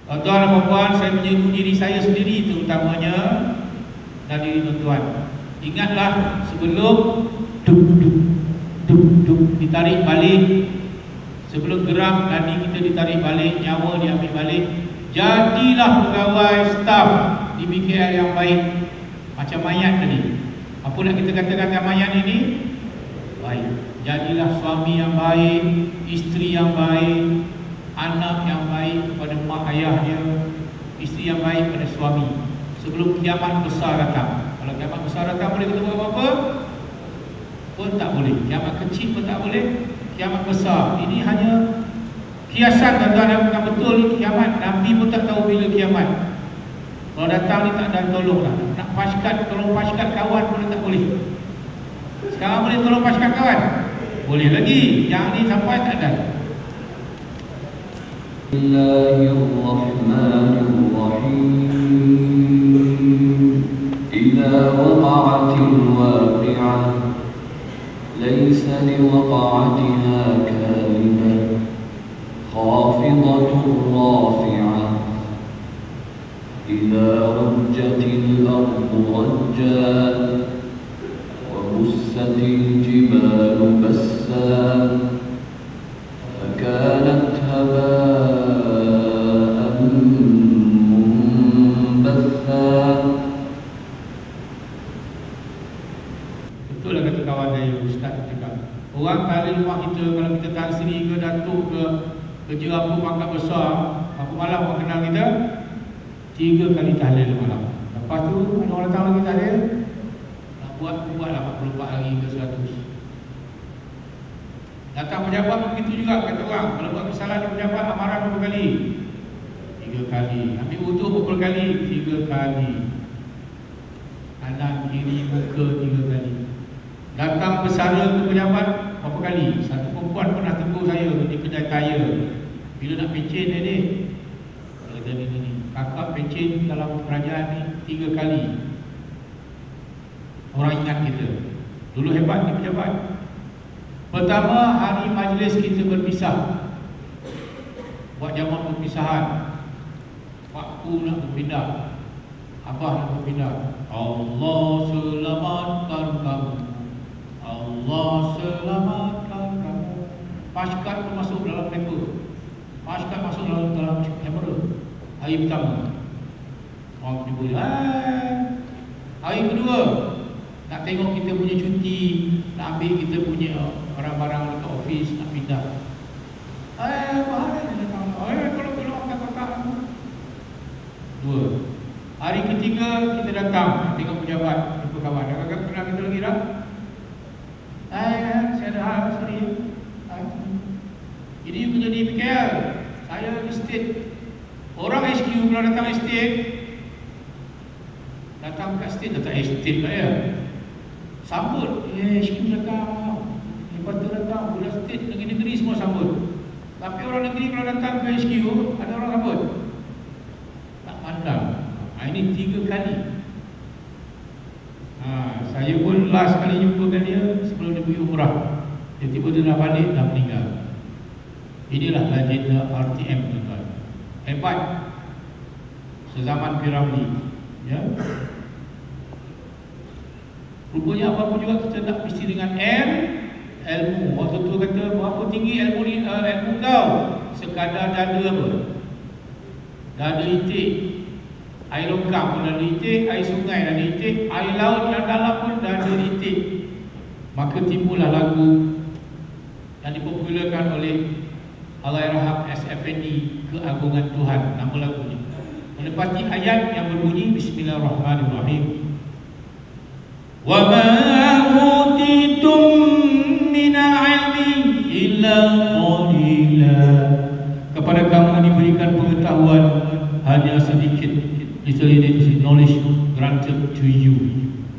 Tuan-tuan dan puan-puan, saya menyeru diri saya sendiri terutamanya dan diri tuan-tuan. Ingatlah sebelum duk ditarik balik, sebelum gerak nadi kita ditarik balik, nyawa diambil balik, jadilah pegawai staf di BKL yang baik. Macam mayat tadi. Apa nak kita katakan mayat ini? Baik. Jadilah suami yang baik, isteri yang baik, anak yang baik kepada mak ayahnya, isteri yang baik kepada suami. Sebelum kiamat besar datang. Kalau kiamat besar datang boleh kita buat apa-apa? Pun tak boleh. Kiamat kecil pun tak boleh. Kiamat besar ini hanya kiasan, tuan-tuan, bukan betul ni kiamat. Nabi pun tak tahu bila kiamat. Kalau datang ni tak ada tolong lah. Nak paskat, tolong paskat kawan pun tak boleh. Sekarang boleh tolong paskat kawan? Boleh lagi. Yang ni sampai tak ada. Bismillahirrahmanirrahim. Idza waqa'atil waqi'ah laysa liwaqa'atiha kadhibah khafidatur rafi'ah. Idza rujjatil ardu rajja wa bussatil jibalu bassa fakanat haba'an munbatha. Betul lah kata kawan saya, Ustaz cakap. Orang kali rumah kita, kalau kita Tan Sri ke Datuk ke, kerja apa pangkat besar, apa malam orang kenal kita 3 kali tahlil malam. Lepas tu ada orang datang lagi tahlil, nak buatlah 44 hari ke 100. Datang pejabat begitu juga kata orang. Kalau buat kesalahan di pejabat, amarah berapa kali? 3 kali. Ambil wuduk berapa kali? 3 kali. Kanan kiri muka 3 kali. Datang bersara ke pejabat berapa kali? Satu perempuan pernah tegur saya di kedai tayar. Bila nak pencen ni, kakak pencen dalam kerajaan ni 3 kali. Orang ingat kita. Dulu hebat ni pejabat. Pertama, hari majlis kita berpisah. Buat jamuan perpisahan. Waktu nak berpindah. Abah nak berpindah. Allah selamatkan kamu. Allah selamatkan kamu. Paskat pun masuk dalam paper. Paskat masuk dalam kamera. Hari pertama orang menyebut, hari kedua nak tengok kita punya cuti, nak ambil kita punya barang-barang dekat ofis, nak pindah. Kalau angkat kotak. 2. Hari ketiga kita datang nak tengok pejabat, jumpa kawan. Dah kenal kita lagi dah? Saya ada hal sorry. Ini you kerja di BKL, saya di state. Orang HQ kalau datang estate, datang kat state, datang estate lah ya, sambut, HQ datang. Lepas tu datang bulan state, negeri-negeri semua sambut. Tapi orang negeri kalau datang ke HQ, ada orang sambut, tak pandang. Ini 3 kali. Saya pun last kali jumpa dengan dia sebelum dia pergi umrah. Dia tiba-tiba dah balik, dah meninggal. Inilah legenda RTM, tuan-tuan. Hebat. Sezaman Piramli, ya. Rupanya apa-apa juga kita nak mesti dengan ilmu. Waktu tu kata berapa tinggi ilmu ni, ilmu kau? Sekadar dada apa? Dada itik. Air longkang pun dada itik, air sungai dada itik, air laut yang dalam pun dada itik. Maka timbullah lagu yang dipopularkan oleh Allahyarham S.Effendi, Keagungan Tuhan, nama lagunya. Menepati ayat yang berbunyi Bismillahirrahmanirrahim. Wa ma utitum min ilmi illa qalila. Kepada kamu diberikan pengetahuan hanya sedikit. Literally this is knowledge granted to you.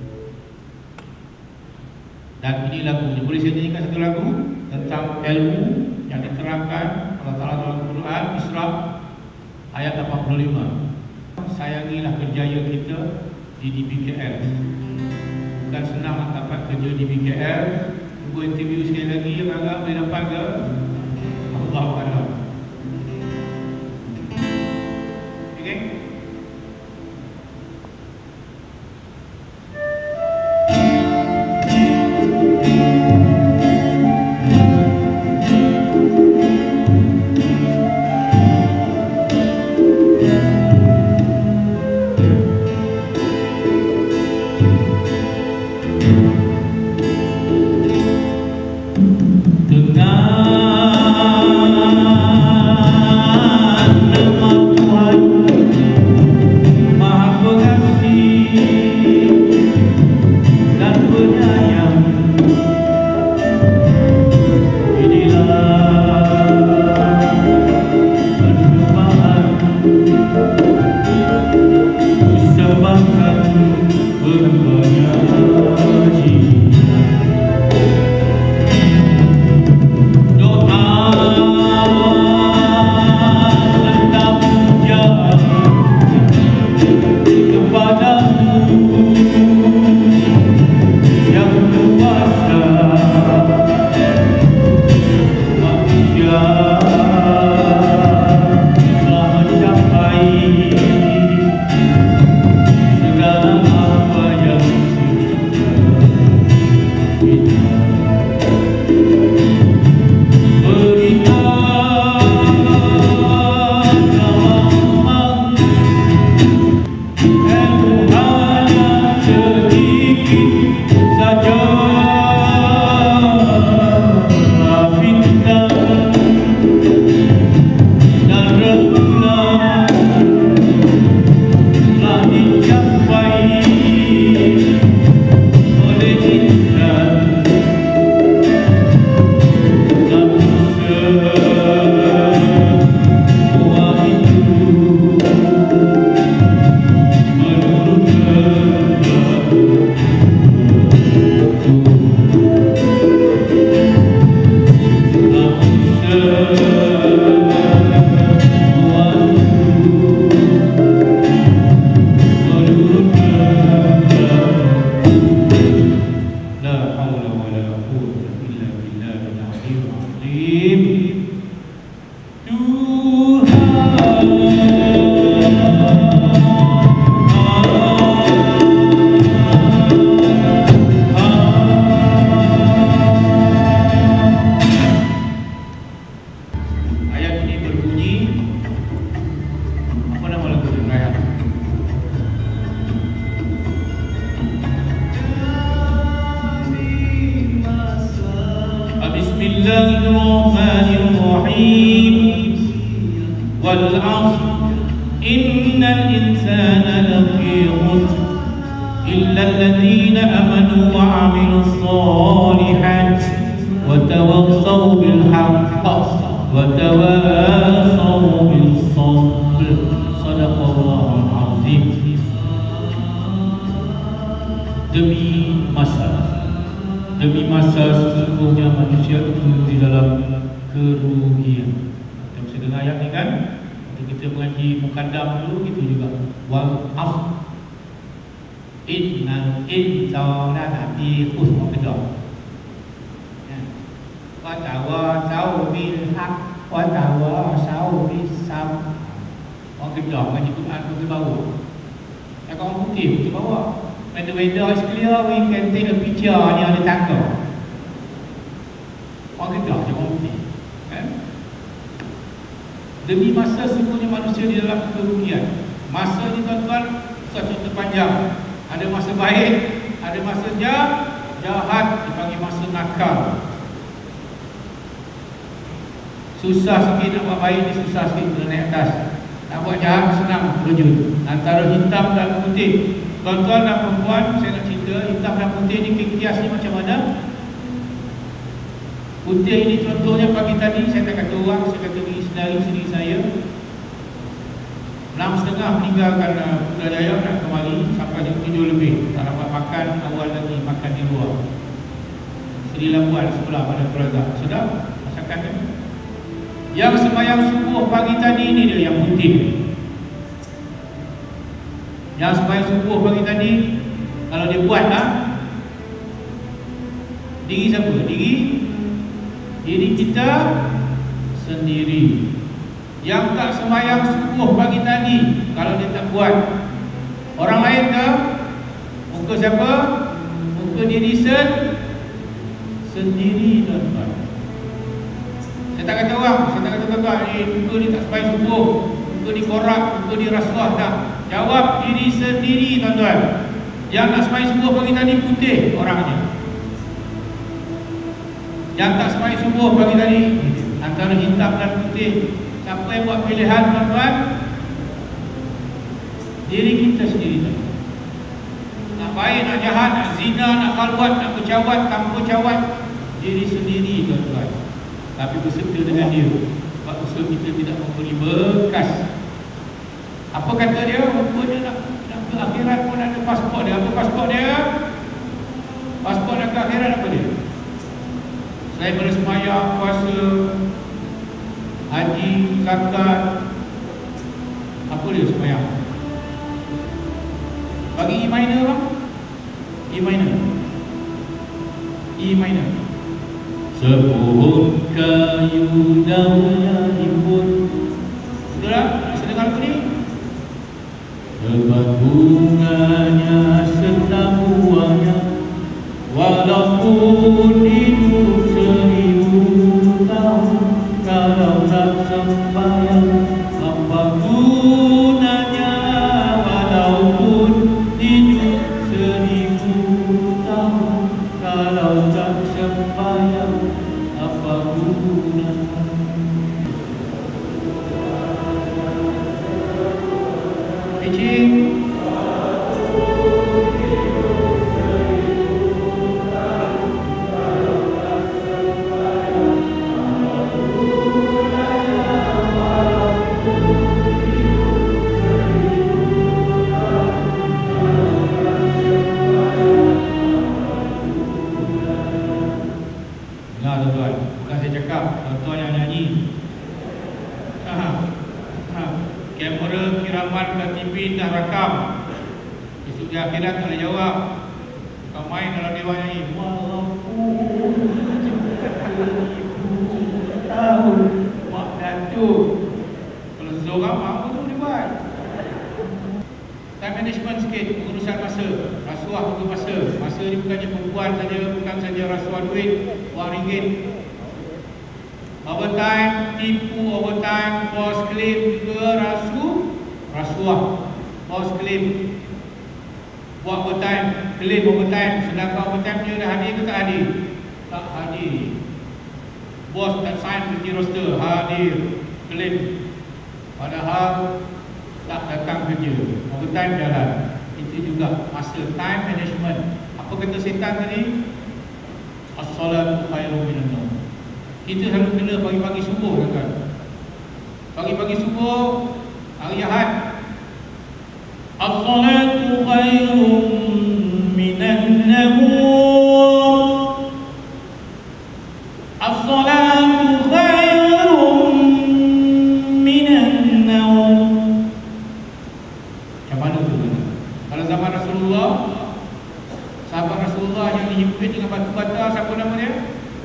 Dan ini lagunya. Boleh saya nyanyikan satu lagu tentang ilmu yang diterangkan Allah Ta'ala dalam Quran Isra ayat 85. Sayangilah kerjaya kita di BKL. Bukan senang nak dapat kerja di BKL. Tunggu interview sekali lagi, agak boleh dapat ke? Allah Ta'ala. Bismillahirrahmanirrahim. Ayat ini berbunyi, apa nama lagu ini? Ayat Bismillahirrahmanirrahim. Wal 'ashr innal insana lafi khusr illa alladhina amanu wa 'amilus solihati wa tawassaw bil haqq wa tawassaw bis sabr. Shadaqallahul azim. Demi masa sesungguhnya manusia itu di dalam kerugian. Kita bisa dengar ayat ni kan? Kita mengaji mukaddam dulu, gitu juga. Wal 'ashr innal insana lafi khusr. Wa tawassaw bil haqq wa tawassaw bis sabr. Orang kedah ngaji Quran tu ke bawah. Yang orang putih tu bawah. When the weather is clear, we can take a picture ni ada tangga. Orang kedah je orang putih, kan? Demi masa sesungguhnya manusia di dalam kerugian. Masa ni tuan-tuan satu terpanjang. Ada masa baik, ada masa jahat, dipanggil masa nakal. Susah sikit nak buat baik, ni susah sikit kena naik atas. Nak buat jahat senang terjun. Antara hitam dan putih. Tuan-tuan dan perempuan, saya nak cerita hitam dan putih ni kias ni macam mana? Putih ni contohnya pagi tadi saya tak kata orang, saya kata diri sendiri saya. 6.30 meninggalkan Putrajaya nak kembali sampai jam 7 lebih. Tak dapat makan awal lagi, makan di luar. Seri Labuan sebelah pada keluarga. Sedap masakan kan? Yang sembahyang subuh pagi tadi ni dia yang putih. Yang sembahyang subuh pagi tadi, kalau dia buat diri siapa? Diri kita sendiri. Yang tak sembahyang subuh pagi tadi, kalau dia tak buat, orang lain ke? Muka siapa? Muka diri sendiri, tuan-tuan. Saya tak kata orang, saya tak kata tuan-tuan, muka ni tak sembahyang subuh, muka ni korak, muka ni rasuah, tak. Jawab diri sendiri, tuan-tuan. Yang tak sembahyang subuh pagi tadi putih orangnya. Yang tak sembahyang subuh pagi tadi antara hitam dan putih. Siapa yang buat pilihan, tuan-tuan? Diri kita sendiri, tuan-tuan. Nak baik, nak jahat, nak zina, nak khalwat, nak bercawat, tanpa cawat, diri sendiri, tuan-tuan. Tapi berserta dengan dia. Sebab usaha kita tidak memberi bekas. Apa kata dia? Rupa dia nak ke akhirat pun ada pasport dia. Apa pasport dia? Pasport nak ke akhirat apa dia? Selain pada sembahyang, puasa, haji, zakat, apa dia sembahyang? Bagi E minor bang? E minor. E minor. Sepuhun kayu daunnya himpun. Betul tak? Bisa dengar lagu ni? Lebat bunganya serta buahnya, walaupun hidup 1000 tahun, kalau tak sembahyang apa gunanya? Walaupun hidup 1000 tahun, kalau tak sembahyang apa gunanya? Icing. Nah, tuan-tuan, bukan saya cakap, tuan-tuan yang nyanyi. Kamera kiraman dan TV dah rakam. Besok di akhirat tak boleh jawab. Kau main dalam dewan nyanyi. Walaupun Kalau seorang mau tu boleh buat. Time management sikit, pengurusan masa. Rasuah untuk masa. Masa ni bukannya perempuan saja, bukan saja rasuah duit, wang ringgit. Overtime, tipu overtime, false claim juga rasuah, false claim. Buat overtime, claim overtime, sedangkan overtime dia dah hadir ke tak hadir? Tak hadir. Bos tak sign kerja roster, hadir, claim. Padahal tak datang kerja, overtime jalan. Itu juga masa, time management. Apa kata setan tadi? As-salatu khairun minan naum. Kita selalu kena pagi-pagi subuh kan? Pagi-pagi subuh, hari Ahad. As-salatu khairun minan naum. As-salatu khairun minan naum. Macam mana tu? Kalau zaman Rasulullah, sahabat Rasulullah yang dihimpit dengan batu bata, siapa nama dia?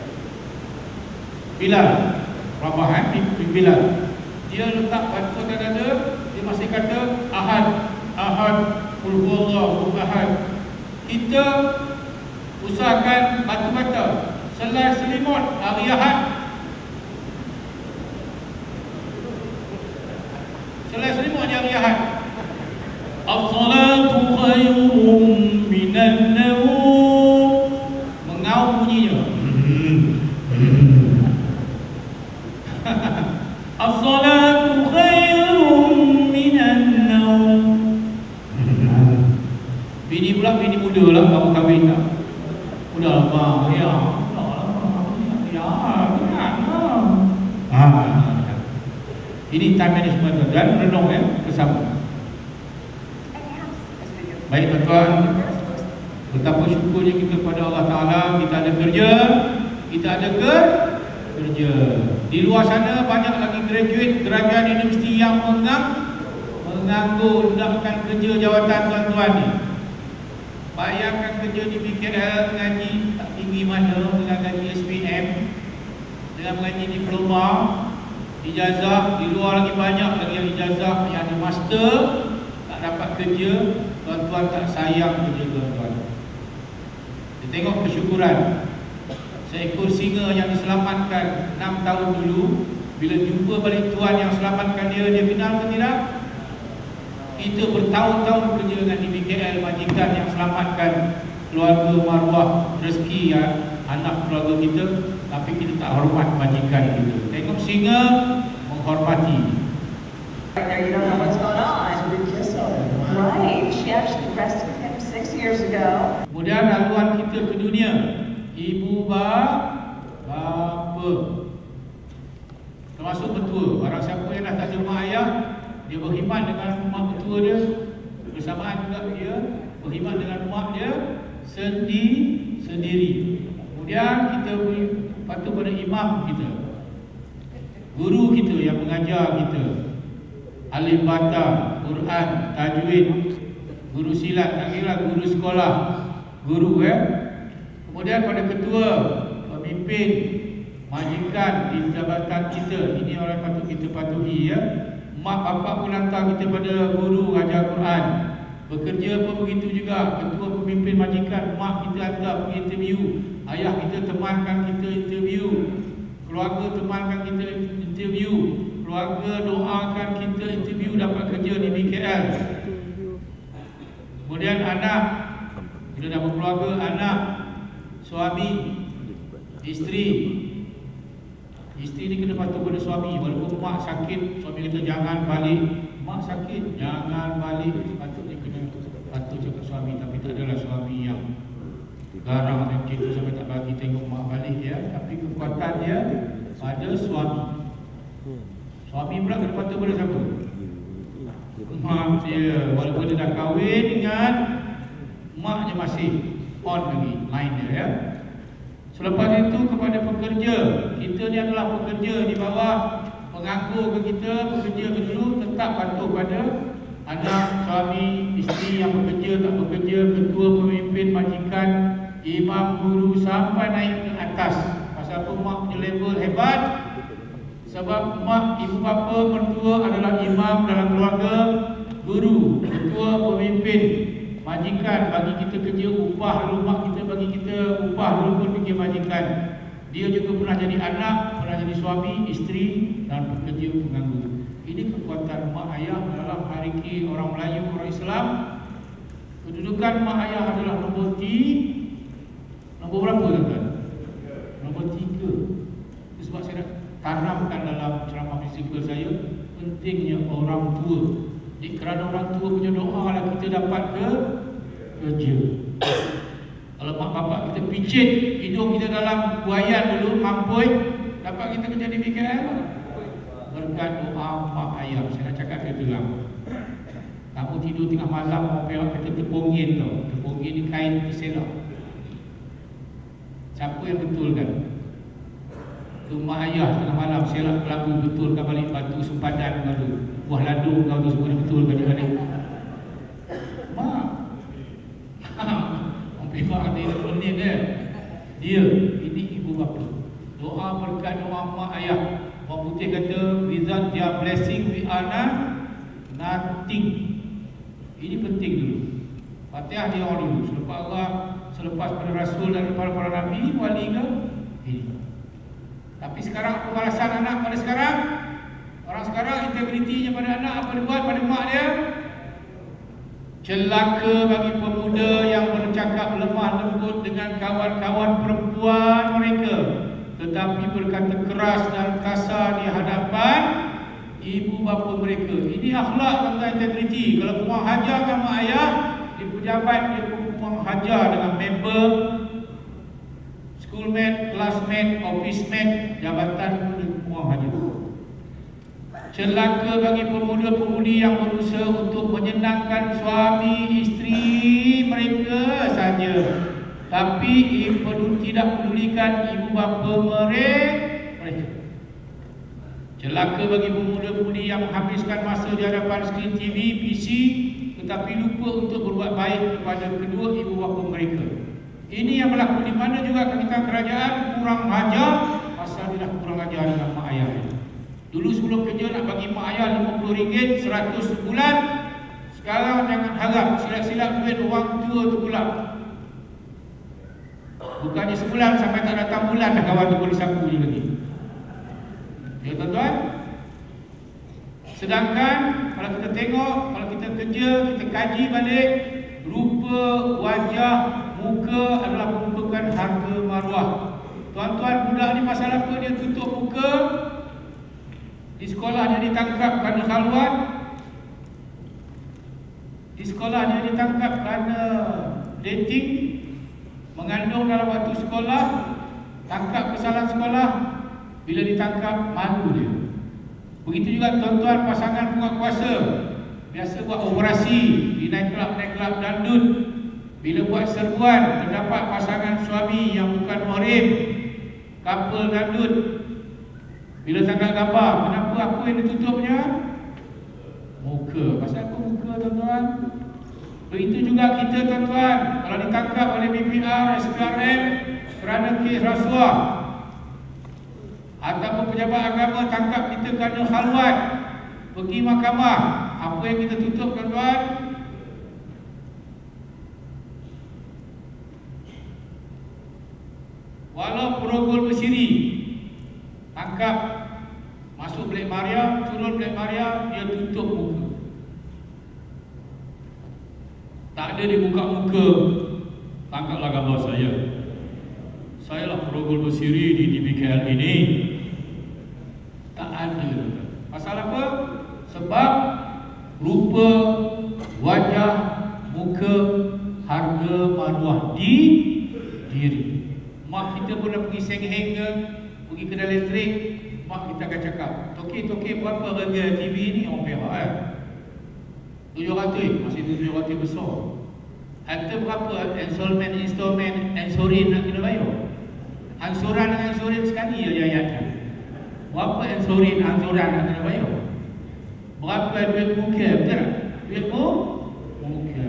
Bilal. Rabah Bilal. Dia letak batu kat dada, dia masih kata Ahad, Ahad, Qul huwallahu ahad. Kita usahakan batu bata selai selimut hari Ahad. Selai selimut hari Ahad. As-salatu khairun minan naum. Mengaum bunyinya. As-salatu khairun minan naum. Bini pula, bini muda lah, baru kahwin tak? Udah lah bang, ya. Ini time management dan renung bersama. Baik tuan-tuan, betapa syukurnya kita kepada Allah Ta'ala. Kita ada kerja, kita ada kerja. Di luar sana banyak lagi graduate universiti yang menganggur, mendapatkan kerja jawatan tuan-tuan ni. Bayangkan kerja di BKL, mengaji tak tinggi mana, dengan gaji SPM, dengan mengaji diploma, ijazah. Di luar lagi banyak lagi yang ijazah, yang ada master, tak dapat kerja. Tuan-tuan tak sayang kerja tuan-tuan. Kita tengok kesyukuran. Seekor singa yang diselamatkan 6 tahun dulu, bila jumpa balik tuan yang selamatkan dia, dia kenal ke tidak? Kita bertahun-tahun kerja dengan DBKL, majikan yang selamatkan keluarga maruah, rezeki ya, anak keluarga kita, tapi kita tak hormat majikan kita. Tengok singa menghormati. You don't know what's going on. Right. She actually arrested him 6 years ago. Kemudian laluan kita ke dunia. Ibu bapa, termasuk mertua. Barang siapa yang dah tak ada mak ayah, dia berkhidmat dengan mak mertua dia, bersamaan juga dia berkhidmat dengan mak dia sendiri. Kemudian kita patuh pada imam kita, guru kita yang mengajar kita, alif bata, Quran, tajwid, guru silat, tak kira guru sekolah, guru Kemudian pada ketua, pemimpin, majikan di jabatan kita, ini orang patut kita patuhi ya. Mak bapak pun hantar kita pada guru ajar Quran. Bekerja pun begitu juga, ketua pemimpin majikan, mak kita hantar pergi interview, ayah kita temankan kita interview, keluarga temankan kita interview, keluarga doakan kita interview dapat kerja di BKL. Kemudian anak, bila dah berkeluarga, anak, suami, isteri. Isteri ni kena patuh pada suami. Walaupun mak sakit, suami kata jangan balik. Mak sakit, jangan balik. Patutnya kena patuh cakap suami. Tapi tak adalah suami yang garang dan cinta sampai tak bagi tengok mak balik ya. Tapi kekuatan dia pada suami. Suami pula kena patuh pada siapa? Mak dia. Walaupun dia dah kahwin dengan maknya masih on lagi, main dia ya. Selepas itu kepada pekerja, kita ni adalah pekerja di bawah penganggur ke kita, pekerja ke dulu, tetap patuh pada anak, suami, isteri yang bekerja, tak bekerja, ketua, pemimpin, majikan, imam, guru sampai naik ke atas. Pasal apa mak punya level hebat, Sebab mak, ibu bapa, mertua adalah imam dalam keluarga, guru, ketua, pemimpin, majikan bagi kita kerja, upah rumah kita bagi kita upah walaupun pergi majikan. Dia juga pernah jadi anak, pernah jadi suami, isteri dan pekerja pengganggu. Ini kekuatan mak ayah dalam hariki orang Melayu, orang Islam. Kedudukan mak ayah adalah nombor berapa tuan-tuan? Nombor 3. Itu sebab saya nak tanamkan dalam ceramah fizikal saya pentingnya orang tua. Jadi kerana orang tua punya doa lah kita dapat kerja. Kalau mak bapak kita picit hidung kita dalam buayan dulu, mampui, dapat kita kerja di BKL. Berkat doa mak ayah. Saya nak cakap dia terang. Kamu tidur tengah malam, orang pihak kata tepungin tau. Tepungin ni kain terselak. Siapa yang betulkan? Tu mak ayah tengah malam selak lagu, betulkan balik batu sempadan kau tu, buah ladung kau tu semua betulkan dia balik. Mak. Orang pihak dia menit dia. Dia, ini ibu bapa. Doa berkat doa mak ayah. Orang putih kata, without their blessing we are nothing. Ini penting dulu. Fatihah dia orang dulu. Selepas Allah, selepas pada Rasul dan para Nabi, wali ke? Ini. Tapi sekarang apa balasan anak pada sekarang? Orang sekarang integritinya pada anak apa dia buat pada mak dia? Celaka bagi pemuda yang bercakap lemah lembut dengan kawan-kawan perempuan mereka, tetapi berkata keras dan kasar di hadapan ibu bapa mereka. Ini akhlak tentang integriti. Kalau kurang hajar kan mak ayah, di pejabat dia kurang hajar dengan member, schoolmate, classmate, office mate, jabatan pun dia kurang hajar. Celaka bagi pemuda-pemudi yang berusaha untuk menyenangkan suami isteri mereka saja, tapi tidak pedulikan ibu bapa mereka. Celaka bagi pemuda-pemudi yang menghabiskan masa di hadapan skrin TV, PC, tetapi lupa untuk berbuat baik kepada kedua ibu bapa mereka. Ini yang berlaku di mana juga kita kerajaan kurang ajar, pasal dia dah kurang ajar dengan mak ayah. Dulu sebelum kerja nak bagi mak ayah RM50, 100 sebulan. Sekarang jangan harap silap-silap duit orang tua tu pula. Bukannya sebulan sampai tak datang bulan dah kawan tu boleh sapu je lagi. Ya tuan-tuan. Sedangkan kalau kita tengok, kalau kita kerja, kita kaji balik, rupa, wajah, muka adalah merupakan harga maruah. Tuan-tuan, budak ni pasal apa dia tutup muka? Di sekolah dia ditangkap kerana khalwat. Di sekolah dia ditangkap kerana dating, mengandung dalam waktu sekolah, tangkap kesalahan sekolah. Bila ditangkap, malu dia. Begitu juga tuan-tuan pasangan penguatkuasa, biasa buat operasi di naik kelab dandut. Bila buat serbuan, terdapat pasangan suami yang bukan muhrim, couple dandut. Bila tangkap gambar, kenapa apa yang ditutupnya? Muka. Pasal apa muka tuan-tuan? Begitu juga kita tuan-tuan, kalau ditangkap oleh BPR, SPRM kerana kes rasuah, ataupun pejabat agama tangkap kita kerana khalwat, pergi mahkamah, apa yang kita tutup tuan-tuan? Walau Perogol Bersiri tangkap, masuk Black Maria, turun Black Maria, dia tutup muka. Tak ada di muka-muka, tangkaplah gambar saya. Saya lah Perogol Bersiri di BKL ini. Tak ada. Pasal apa? Sebab rupa, wajah, muka, harga maruah di diri. Mak kita pun dah pergi Sengheng ke, pergi kedai elektrik, mak kita akan cakap, Toki berapa harga TV ni? Orang pihak 700, masih 700 besar. Harga berapa installment, ansurin nak kena bayar? Ansuran dengan ansurin sekali je ayatkan. Berapa ansuran nak kena bayar? Berapa duit muka, betul tak? Duit muka.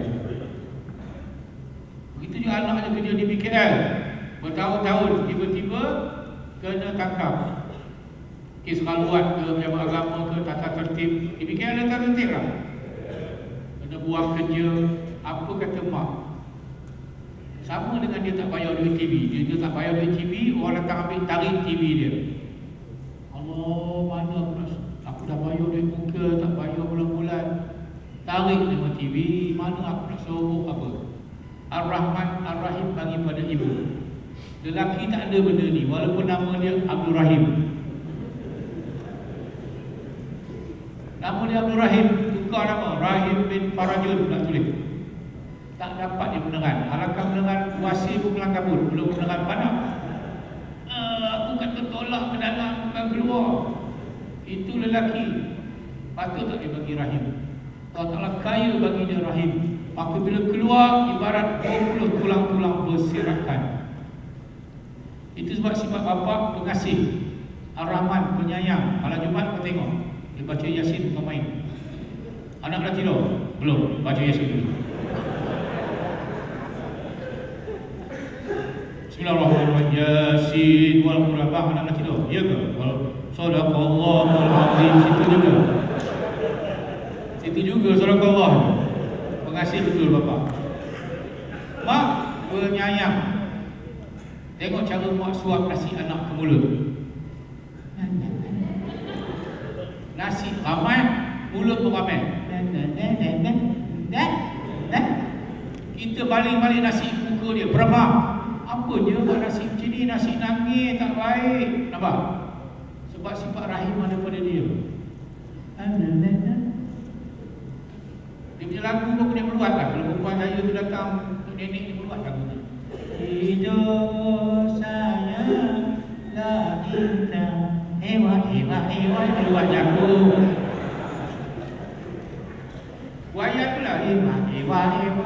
Begitu juga anak dia kerja di BKL, bertahun-tahun, tiba-tiba kena tangkap. kes kaluan ke pejabat agama ke tata tertib. Dibikin ada tata tertib lah. Kena buang kerja. Apa kata mak? Sama dengan dia tak bayar duit TV. Dia tak bayar duit TV, orang datang ambil tarik TV dia. Allah, mana aku dah bayar duit muka, tak bayar bulan-bulan. Tarik dengan TV, mana aku nak suruh apa? Ar-Rahman, Ar-Rahim bagi pada ibu. Lelaki tak ada benda ni, walaupun nama dia Abdul Rahim. Nama dia Abdul Rahim, tukar nama Rahim bin Farajun, tak tulis. Tak dapat dia beneran. Alangkah beneran kuasa pun kelang kabut, belum beneran pandang. Aku kata tolak ke dalam, bukan keluar. Itu lelaki. Patut tak dia bagi rahim? Allah Ta'ala kaya bagi dia rahim. Maka bila keluar, ibarat 20 tulang-tulang berserakan. Itu sebab sifat bapa pengasih, Ar-Rahman, penyayang. Malam Jumat kau tengok, dia baca Yasin bukan main. Anak dah tidur? Belum, baca Yasin dulu. Bismillahirrahmanirrahim. Yasin wal Qur'an. Anak dah tidur? Ya ke? Sadaqallahul azim. Situ juga. Situ juga sadaqallah. Pengasih betul bapa. Mak penyayang. Tengok cara mak suap nasi anak ke mulut. Nasi ramai, mulut pun ramai. Kita balik-balik nasi muka dia. Berapa? Apa je buat nasi macam ni, nasi nangis tak baik. Nampak? Sebab sifat rahim ada pada dia. Dia punya lagu pun kena meluat lah. Kalau perempuan saya tu datang untuk nenek ni meluat lagu ni. Hidup saya lah kita hewa meluat jago. Wayang tu lah hewa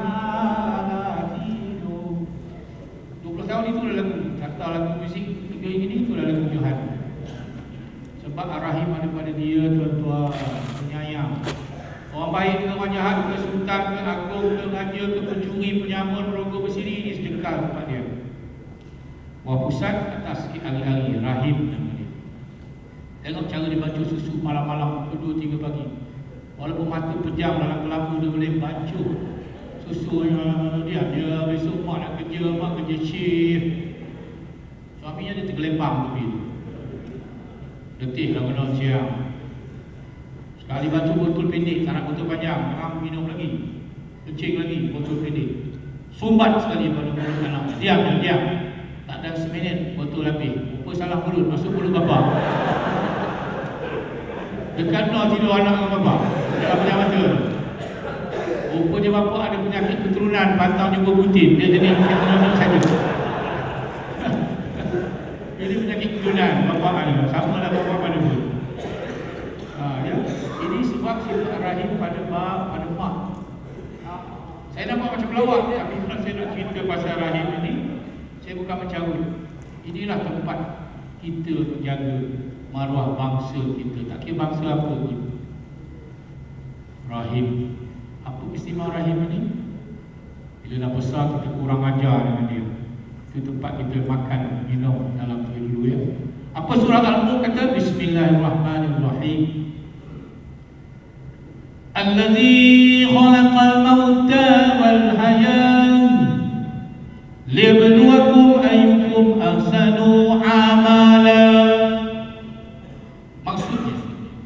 tidur. 20 tahun itu adalah lagu. Kata lagu muzik 3 ini itu adalah lagu Johan. Sebab Ar-Rahim ada pada dia, tuan-tuan, penyayang. Orang baik ke orang jahat ke sultan ke agung ke raja ke pencuri penyamun perogoh bersiri ini sedekah tempat dia. Buah pusat atas sikit hari-hari, Rahim nama dia. Tengok cara dia baca susu malam-malam pukul 2-3 pagi. Walaupun mata pejam dalam kelambu dia boleh baca susunya dia. Dia besok mak nak kerja, mak kerja shift. Suaminya dia tergelempang tepi tu. Letih lah kena siang. Sekali baca botol pendek, tak nak botol panjang, jangan minum lagi. Kencing lagi, botol pendek. Sumbat sekali pada mulut anak. Diam. Tak ada seminit, botol habis. Apa salah mulut, masuk mulut bapa. Dekat no tidur anak dengan bapa. Dalam pejam mata. Rupanya bapa ada penyakit keturunan, pantang jumpa butin. Dia jadi keturunan saja. Jadi penyakit keturunan, bapa ada. Sama lah bapa pada pun. Ya. Ini sebab sifat rahim pada mak. Saya nampak macam pelawak, tapi kalau saya nak cerita pasal rahim ini, saya bukan mencarut. Inilah tempat kita menjaga maruah bangsa kita. Tak kira bangsa apa pun. Rahim. Apa istimewa rahim ini? Bila dah besar kita kurang ajar dengan dia. Itu tempat kita makan, minum dalam tu dulu ya. Apa surah Al-Mulk kata? Bismillahirrahmanirrahim. Allazi khalaqal mauta wal hayat liyabluwakum ayyukum ahsanu amala. Maksudnya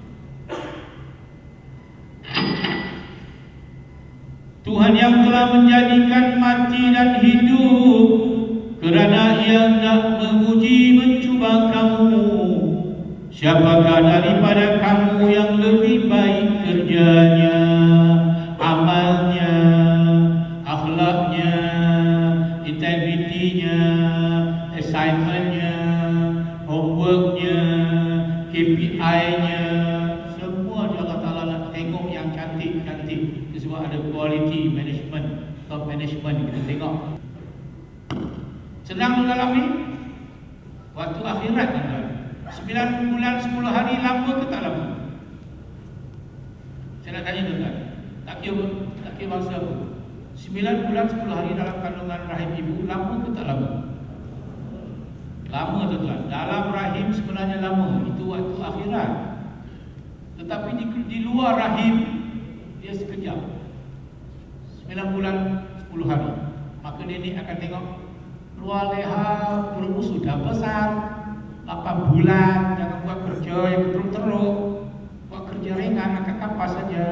Tuhan yang telah menjadikan mati dan hidup kerana Ia nak menguji mencuba kamu. Siapakah daripada kamu yang lebih baik kerjanya, amalnya, akhlaknya, integritinya, assignmentnya, homeworknya, KPI-nya. Semua Allah Ta'ala nak tengok yang cantik-cantik. Itu sebab ada quality management, top management. Kita tengok. Senang dalam ni? Waktu akhirat tuan-tuan. 9 bulan 10 hari lama ke tak lama? Saya nak tanya tuan-tuan. Tak kira bangsa apa. 9 bulan 10 hari dalam kandungan rahim ibu lama ke tak lama? Lama tuan-tuan. Dalam rahim sebenarnya lama. Itu waktu akhirat. Tetapi di luar rahim dia sekejap, 9 bulan 10 hari. Maka nenek akan tengok luar leha perutmu sudah besar, 8 bulan. Jangan buat kerja yang teruk-teruk, buat kerja ringan, angkat kapas saja.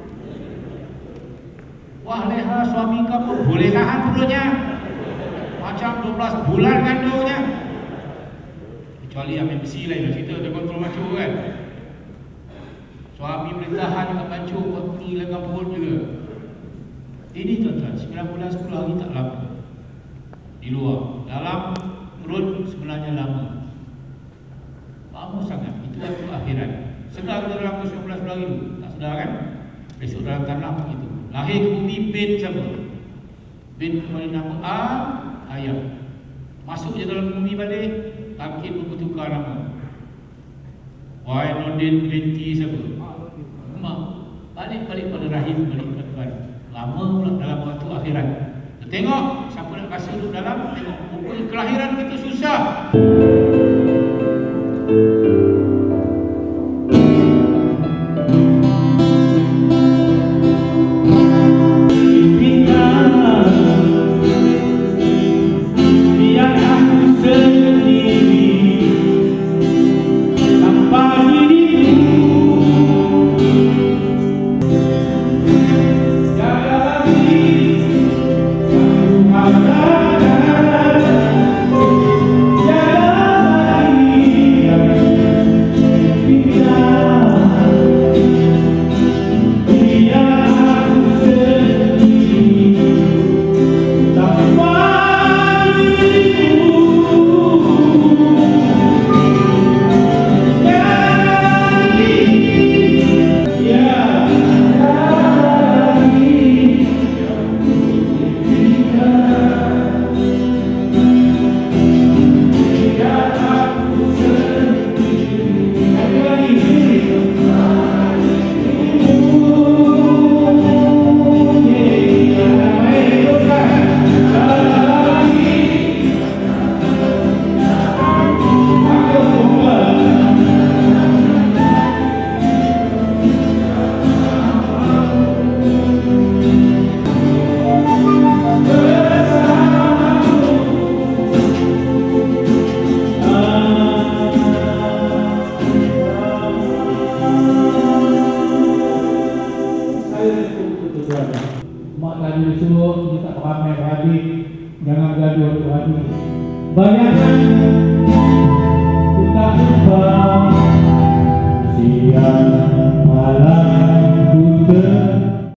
Wah leha, suami kamu boleh tahan perutnya macam 12 bulan kandungnya. Kecuali ambil besi lain cerita, dia kontrol macu kan. Suami boleh tahan dekat macu, buat bunyi dengan perut juga. Ini tuan-tuan, 9 bulan 10 hari tak lama. Di luar, dalam perut sebenarnya lama. Lama sangat, itu waktu akhirat. Sedar kita dalam 19 bulan itu, tak sedar kan? Besok dalam tanah begitu. Lahir ke bumi bin siapa? Bin kembali nama ayam. Masuk je dalam bumi balik, bangkit bertukar nama. Wahai Nordin Binti siapa? Mak. Balik-balik pada rahim, balik pada tuan. Lama pula dalam waktu akhirat. Kita tengok siapa nak kasih duduk dalam, tengok pokoknya kelahiran kita susah. Mak tadi suruh kita ramai beradik, jangan gaduh beradik. Banyakkan kita lupa siang malam.